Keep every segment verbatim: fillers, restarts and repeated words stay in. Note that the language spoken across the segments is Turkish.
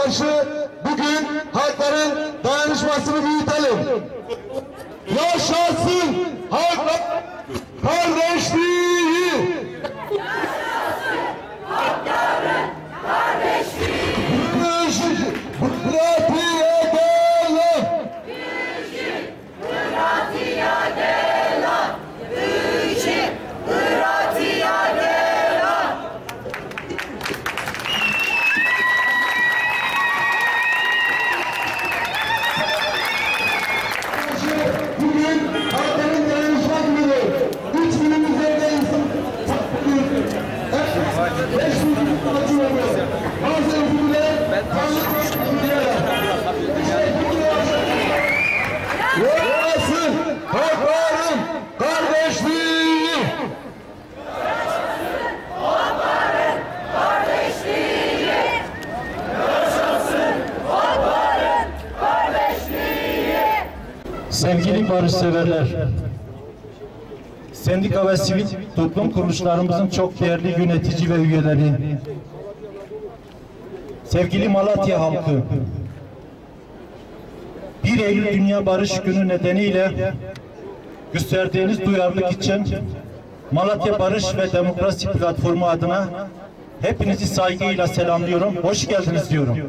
karşı bugün halkların dayanışmasını büyütelim. Yaşasın halk kardeşliği! Yaşasın halkların kardeşliği! Bırakıya gelen! Büyük Bırakıya gelen! Büyük Bırakıya gelen! Bugün halkların dayanışma günü. Üç günümüzde de insan beş yüz açıyoruz. Bazı ülkeler tanrı Yaşasın halkların kardeşliği! Yaşasın halkların kardeşliği! Yaşasın halkların kardeşliği! Sevgili barışseverler, sendika ve sivil toplum kuruluşlarımızın çok değerli yönetici ve üyeleri, sevgili Malatya halkı, bir Eylül Dünya Barış Günü nedeniyle gösterdiğiniz duyarlılık için Malatya Barış ve Demokrasi Platformu adına hepinizi saygıyla selamlıyorum, hoş geldiniz diyorum.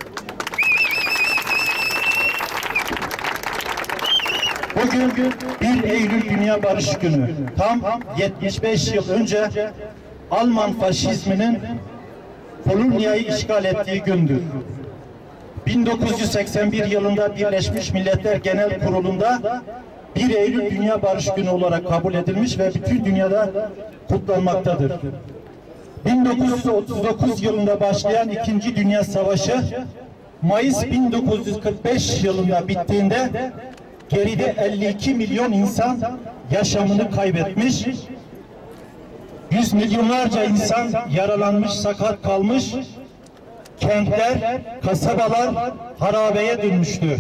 Bugün bir Eylül Dünya Barış Günü. Tam yetmiş beş yıl önce Alman faşizminin Polonya'yı işgal ettiği gündür. bin dokuz yüz seksen bir yılında Birleşmiş Milletler Genel Kurulu'nda bir Eylül Dünya Barış Günü olarak kabul edilmiş ve bütün dünyada kutlanmaktadır. bin dokuz yüz otuz dokuz yılında başlayan İkinci Dünya Savaşı Mayıs bin dokuz yüz kırk beş yılında bittiğinde geride elli iki milyon insan yaşamını kaybetmiş, yüz milyonlarca insan yaralanmış, sakat kalmış, kentler, kasabalar harabeye dönmüştü.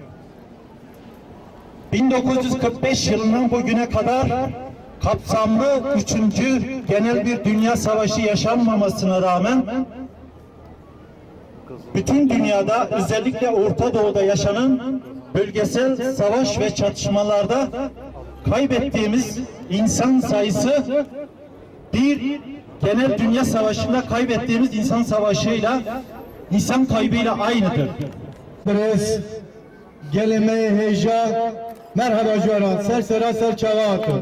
bin dokuz yüz kırk beş yılından bugüne kadar kapsamlı üçüncü genel bir dünya savaşı yaşanmamasına rağmen bütün dünyada, özellikle Orta Doğu'da yaşanan bölgesel savaş ve çatışmalarda kaybettiğimiz insan sayısı bir genel dünya savaşında kaybettiğimiz insan savaşıyla, insan kaybıyla aynıdır. Dres, gelime heja, merhaba joran, ser sera ser çava atın.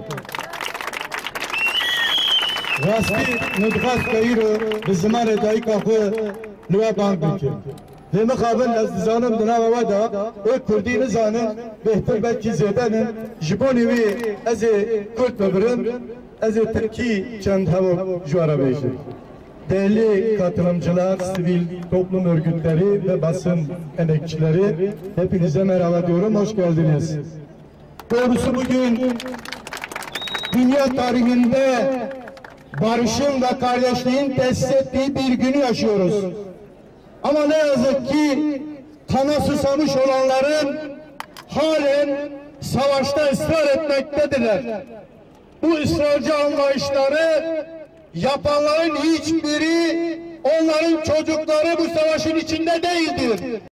Rasti nudgaz kayru, bizimar edayı kapı, lüve bank bükü. Ve mukabil lezzizanım dına ve vada, o Kurdi nizanın, behtir belki zedenin, jiboni ve ezi Kürt bebirin, ezi Türkiye çend hava juvara beşi. Değerli katılımcılar, sivil toplum örgütleri ve basın emekçileri, hepinize merhaba diyorum, hoş geldiniz. Doğrusu bugün dünya tarihinde barışın ve kardeşliğin tesis ettiği bir günü yaşıyoruz. Ama ne yazık ki kana susamış olanların halen savaşta ısrar etmektedirler. Bu ısrarcı anlayışları yapanların hiçbiri onların çocukları bu savaşın içinde değildir.